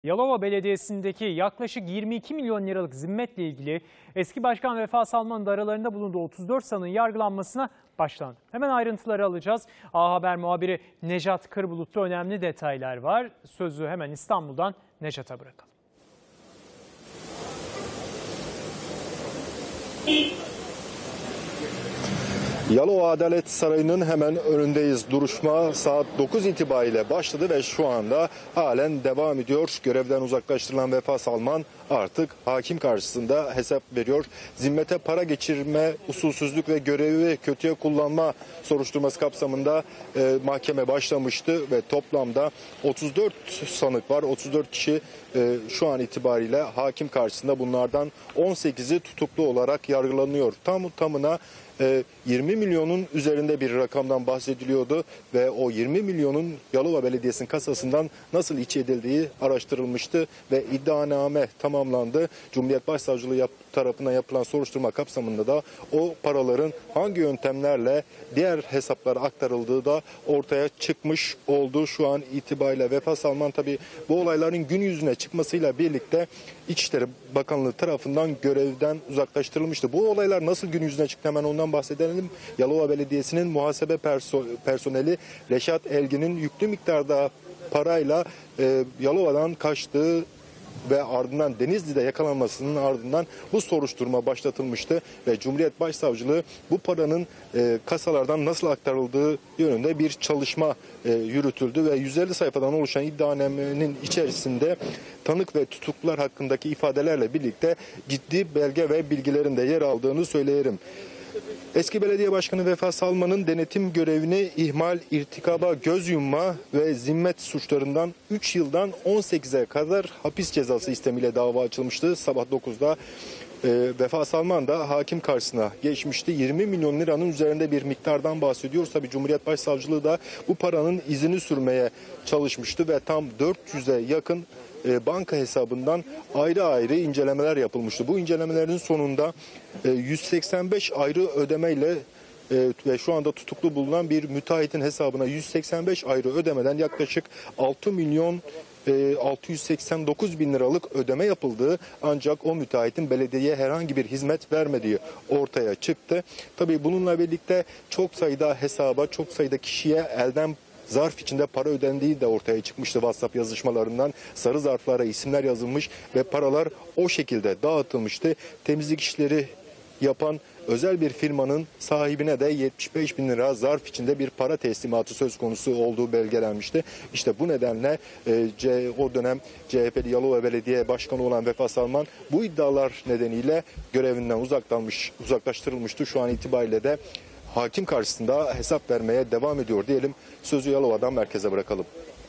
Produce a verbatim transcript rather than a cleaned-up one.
Yalova Belediyesi'ndeki yaklaşık yirmi iki milyon liralık zimmetle ilgili eski başkan Vefa Salman'ın da aralarında bulunduğu otuz dört sanığın yargılanmasına başlandı. Hemen ayrıntıları alacağız. A Haber muhabiri Nejat Kırbulut'ta önemli detaylar var. Sözü hemen İstanbul'dan Nejat'a bırakalım. Yalova Adalet Sarayı'nın hemen önündeyiz. Duruşma saat dokuz itibariyle başladı ve şu anda halen devam ediyor. Görevden uzaklaştırılan Vefa Salman artık hakim karşısında hesap veriyor. Zimmete para geçirme, usulsüzlük ve görevi kötüye kullanma soruşturması kapsamında e, mahkeme başlamıştı ve toplamda otuz dört sanık var. otuz dört kişi e, şu an itibariyle hakim karşısında, bunlardan on sekizi tutuklu olarak yargılanıyor. Tam tamına yirmi milyonun üzerinde bir rakamdan bahsediliyordu ve o yirmi milyonun Yalova Belediyesi'nin kasasından nasıl iç edildiği araştırılmıştı ve iddianame tamamlandı. Cumhuriyet Başsavcılığı yap tarafından yapılan soruşturma kapsamında da o paraların hangi yöntemlerle diğer hesaplara aktarıldığı da ortaya çıkmış oldu. Şu an itibariyle Vefa Salman tabii bu olayların gün yüzüne çıkmasıyla birlikte İçişleri Bakanlığı tarafından görevden uzaklaştırılmıştı. Bu olaylar nasıl gün yüzüne çıktı, hemen ondan bahsedelim. Yalova Belediyesi'nin muhasebe perso personeli Reşat Elgin'in yüklü miktarda parayla e, Yalova'dan kaçtığı ve ardından Denizli'de yakalanmasının ardından bu soruşturma başlatılmıştı ve Cumhuriyet Başsavcılığı bu paranın e, kasalardan nasıl aktarıldığı yönünde bir çalışma e, yürütüldü ve yüz elli sayfadan oluşan iddianamenin içerisinde tanık ve tutuklular hakkındaki ifadelerle birlikte ciddi belge ve bilgilerin de yer aldığını söyleyelim. Eski belediye başkanı Vefa Salman'ın denetim görevini ihmal, irtikaba göz yumma ve zimmet suçlarından üç yıldan on sekize kadar hapis cezası istemiyle dava açılmıştı. Sabah dokuzda e, Vefa Salman da hakim karşısına geçmişti. yirmi milyon liranın üzerinde bir miktardan bahsediyoruz. Tabii Cumhuriyet Başsavcılığı da bu paranın izini sürmeye çalışmıştı ve tam dört yüze yakın banka hesabından ayrı ayrı incelemeler yapılmıştı. Bu incelemelerin sonunda yüz seksen beş ayrı ödemeyle ve şu anda tutuklu bulunan bir müteahhitin hesabına yüz seksen beş ayrı ödemeden yaklaşık altı milyon altı yüz seksen dokuz bin liralık ödeme yapıldığı, ancak o müteahhitin belediyeye herhangi bir hizmet vermediği ortaya çıktı. Tabii bununla birlikte çok sayıda hesaba, çok sayıda kişiye elden zarf içinde para ödendiği de ortaya çıkmıştı. WhatsApp yazışmalarından sarı zarflara isimler yazılmış ve paralar o şekilde dağıtılmıştı. Temizlik işleri yapan özel bir firmanın sahibine de yetmiş beş bin lira zarf içinde bir para teslimatı söz konusu olduğu belgelenmişti. İşte bu nedenle e, C, o dönem C H P'li Yalova Belediye Başkanı olan Vefa Salman bu iddialar nedeniyle görevinden uzaklanmış, uzaklaştırılmıştı. Şu an itibariyle de hakim karşısında hesap vermeye devam ediyor diyelim. Sözü Yalova'dan merkeze bırakalım.